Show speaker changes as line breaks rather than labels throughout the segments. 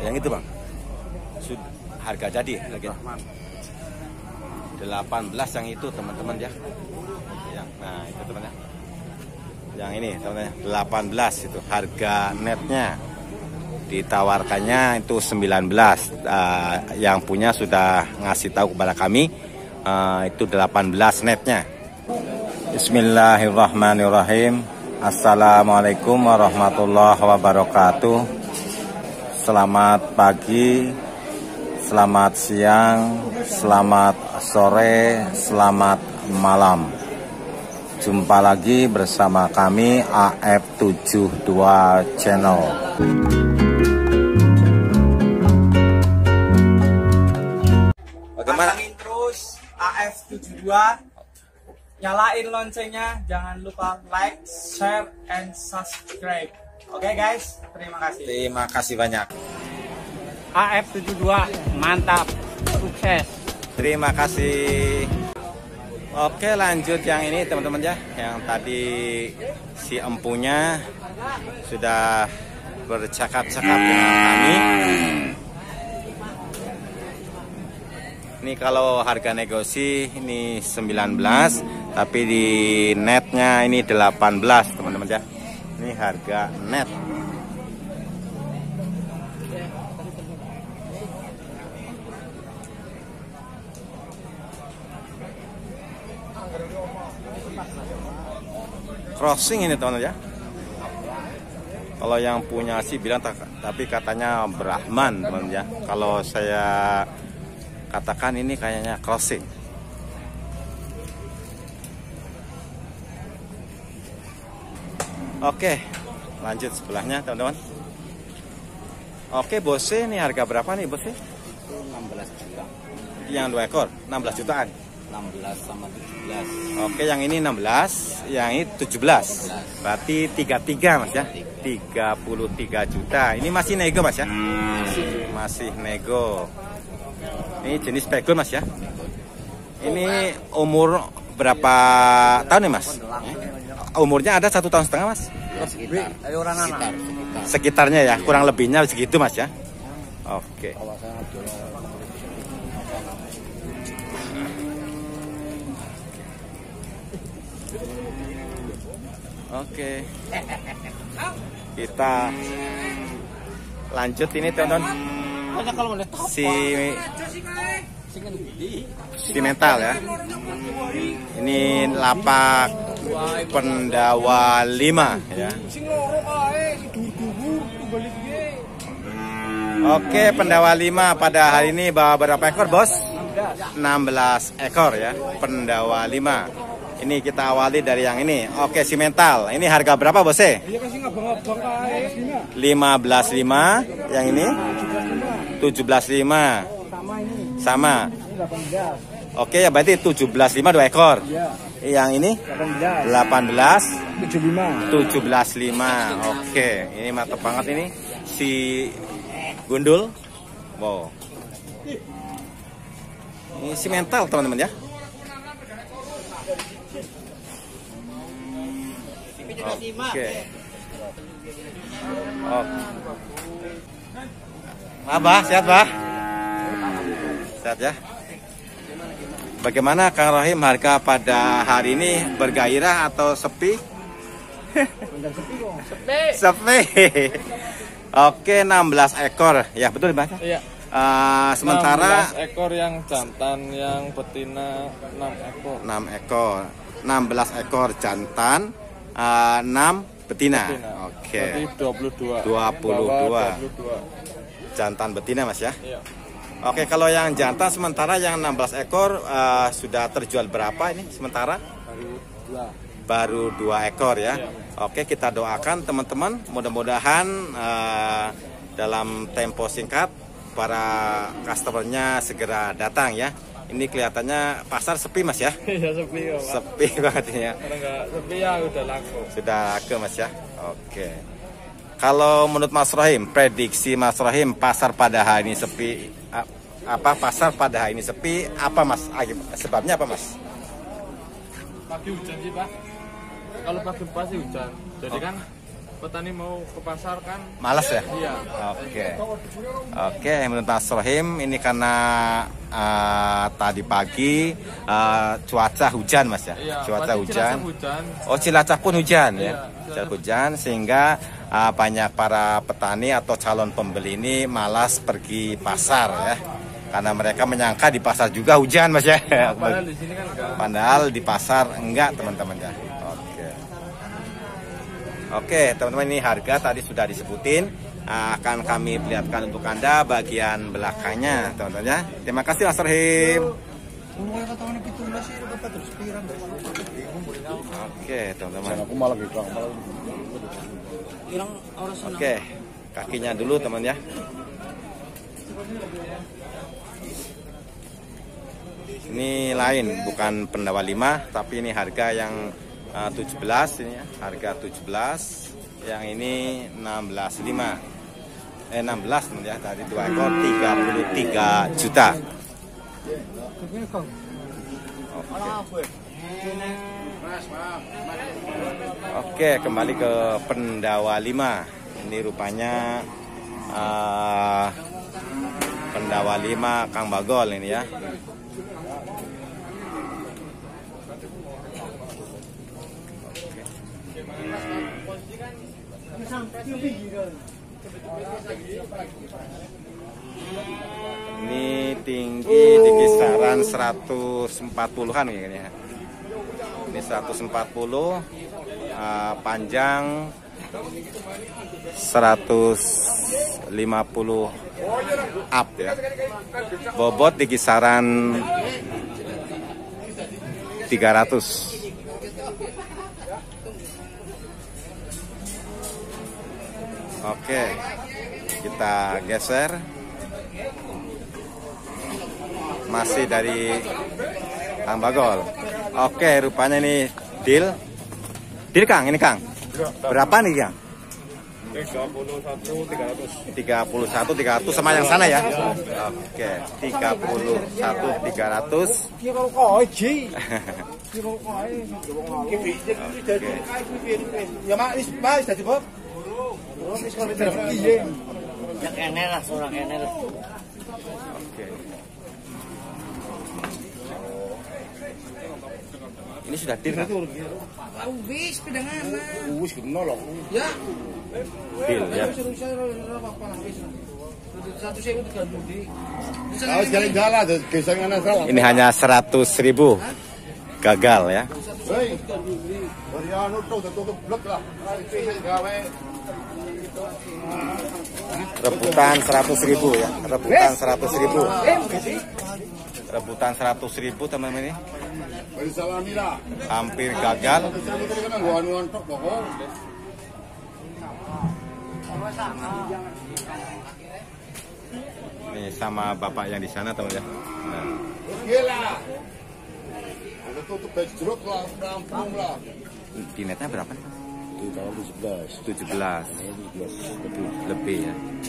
Yang itu bang, harga jadi lagi 18 yang itu teman-teman ya. Nah itu teman-teman. Yang ini teman-teman 18 itu harga netnya. Ditawarkannya itu 19. Yang punya sudah ngasih tahu kepada kami itu 18 netnya. Bismillahirrahmanirrahim. Assalamualaikum warahmatullahi wabarakatuh. Selamat pagi, selamat siang, selamat sore, selamat malam. Jumpa lagi bersama kami AF72 Channel.
Bagaimana? Pantengin terus AF72. Nyalain loncengnya, jangan lupa like, share, and subscribe. Oke guys, terima kasih.
Terima kasih banyak.
AF72 mantap, sukses.
Terima kasih. Oke, lanjut yang ini teman-teman ya. Yang tadi si empunya sudah bercakap-cakap dengan kami. Ini kalau harga negosiasi ini 19, tapi di netnya ini 18 teman-teman ya. Ini harga net. Crossing ini teman-teman ya. Kalau yang punya sih bilang tapi katanya Brahman teman-teman ya. Kalau saya katakan ini kayaknya crossing. Oke, lanjut sebelahnya teman-teman. Oke, bose ini harga berapa nih bose?
16 juta.
Yang 2 ekor 16 jutaan.
16 sama 17.
Oke, yang ini 16, yang ini 17. Berarti 33 Mas ya. 33 juta. Ini masih nego Mas ya? Masih nego. Ini jenis pegol Mas ya. Ini umur berapa tahun nih Mas? Umurnya ada 1,5 tahun Mas? Sekitarnya ya, kurang lebihnya segitu Mas ya. Oke. Oke. Kita lanjut ini teman-teman. Si mental ya. Ini lapak Pendawa 5 ya. Oke, Pendawa 5 pada hari ini bawa berapa ekor bos? 16 ekor ya, Pendawa 5. Ini kita awali dari yang ini. Oke, si mental. Ini harga berapa bos? 15.5. Yang ini 17.5. Sama. Oke ya, berarti 17.5 2 ekor. Yang ini 18 17.5. Oke, ini mantap banget ini si gundul. Wow. Ini si mental teman-teman ya. Oke. Abah, sehat Bah? Sehat ya. Bagaimana Kang Rohim, harga pada hari ini bergairah atau sepi? Sepi. Oke, 16 ekor. Ya, betul Mbak?
Iya.
Sementara
16 ekor yang jantan, yang betina 6 ekor.
6 ekor. 16 ekor jantan, 6 betina. Oke.
Berarti 22.
22.
22.
Jantan betina Mas ya?
Iya.
Oke, kalau yang jantan sementara yang 16 ekor sudah terjual berapa ini sementara? Baru 2 ekor ya. Oke, kita doakan teman-teman mudah-mudahan dalam tempo singkat para customernya segera datang ya. Ini kelihatannya pasar sepi Mas ya?
Iya, sepi kok, Pak.
Sepi banget ya.
Kalau nggak sepi ya udah laku.
Sudah laku Mas ya. Oke. Kalau menurut Mas Rohim, prediksi Mas Rohim pasar pada hari ini sepi, apa pasar pada hari ini sepi, apa Mas? Sebabnya apa Mas?
Pagi hujan sih Pak. Kalau pagi pasti hujan. Jadi kan petani mau ke pasar kan.
Malas ya?
Iya.
Oke, menurut Mas Rohim ini karena tadi pagi cuaca hujan Mas ya?
Iya,
Cuaca
berarti
hujan.
Cilacap hujan.
Oh, Cilacap pun hujan
Iya,
ya? Cilacap hujan sehingga banyak para petani atau calon pembeli ini malas pergi pasar ya. Karena mereka menyangka di pasar juga hujan Mas ya.
Padahal di sini kan enggak.
Padahal di pasar enggak teman-teman ya. Oke teman-teman, ini harga tadi sudah disebutin, akan kami perlihatkan untuk Anda bagian belakangnya teman-teman ya. Terima kasih Mas Rohim. Oke teman-teman. Oke, kakinya dulu teman ya. Ini lain, bukan Pendawa 5, tapi ini harga yang 17 ini ya, harga 17. Yang ini 16,5. 16 teman ya, tadi 2 ekor 33 juta. Oke, kembali ke Pendawa 5. Ini rupanya Pendawa 5 Kang Bagol ini ya. Ini tinggi di kisaran 140-an kayaknya ya. Ini 140, panjang 150 up ya. Bobot di kisaran 300. Oke, kita geser. Masih dari Kang Bagol. Oke, rupanya ini deal. Deal Kang, ini Kang. Berapa nih Kang? 31.300 sama yang sana ya. Oke, 31.300.
Yang ener lah, seorang ener.
Oke. Ini sudah deal kan?
Wis pedangan.
Wis menolong.
Ya.
Deal ya. Ini hanya 100.000. Gagal ya. Rebutan 100.000 ya. Rebutan 100.000. Rebutan 100.000 teman-teman ini. Hampir gagal. Ini sama bapak yang di sana teman ya. Nah. Dinetnya berapa nih? 17 lebih ya.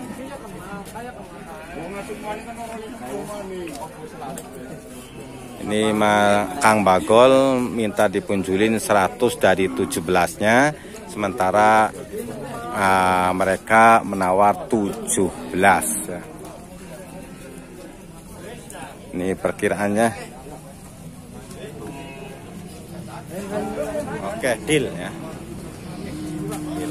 Ini Kang Bagol minta dipunjulin 100 dari 17-nya, sementara mereka menawar 17 ya. Ini perkiraannya. Oke, deal ya. Deal.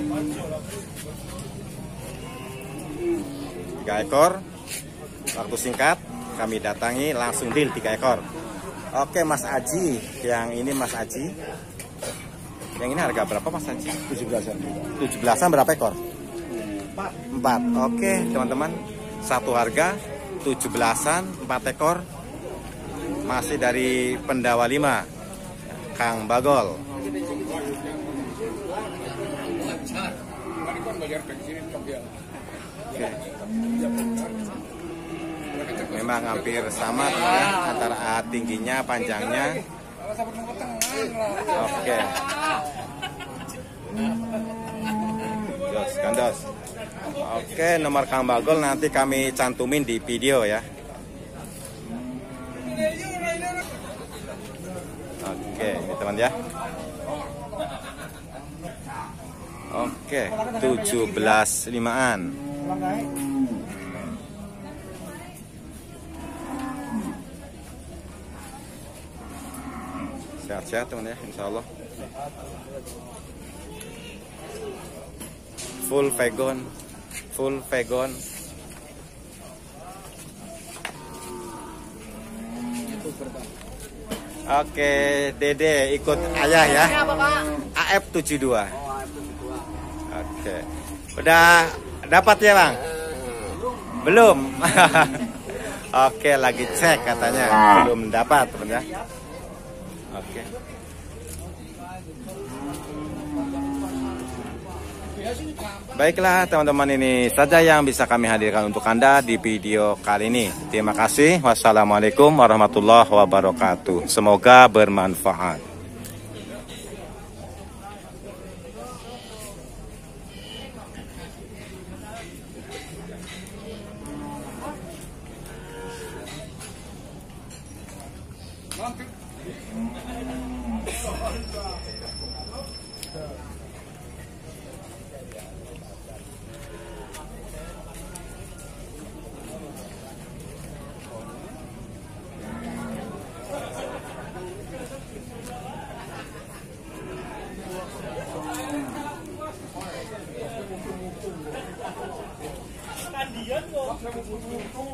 3 ekor. Waktu singkat kami datangi langsung deal 3 ekor. Oke, Mas Aji, yang ini Mas Aji. Yang ini harga berapa Mas Aji?
17-an.
17-an berapa ekor? 4. Oke, teman-teman. Satu harga 17-an 4 ekor. Masih dari Pendawa 5. Kang Bagol. Oke. Memang hampir sama ya, antara tingginya, panjangnya. Oke. Jos, kandos. Oke, nomor Kang Bagol nanti kami cantumin di video ya. Oke, ini teman ya. Oke, 17.5-an. Sehat-sehat teman ya, insya Allah. Full vegan, full vegan. Oke, Dede ikut ayah ya. AF72. Oke. Udah dapat ya, Bang? Belum. Oke, lagi cek katanya. Belum dapat, teman ya. Oke. Baiklah teman-teman, ini saja yang bisa kami hadirkan untuk Anda di video kali ini. Terima kasih. Wassalamualaikum warahmatullahi wabarakatuh. Semoga bermanfaat.
Dia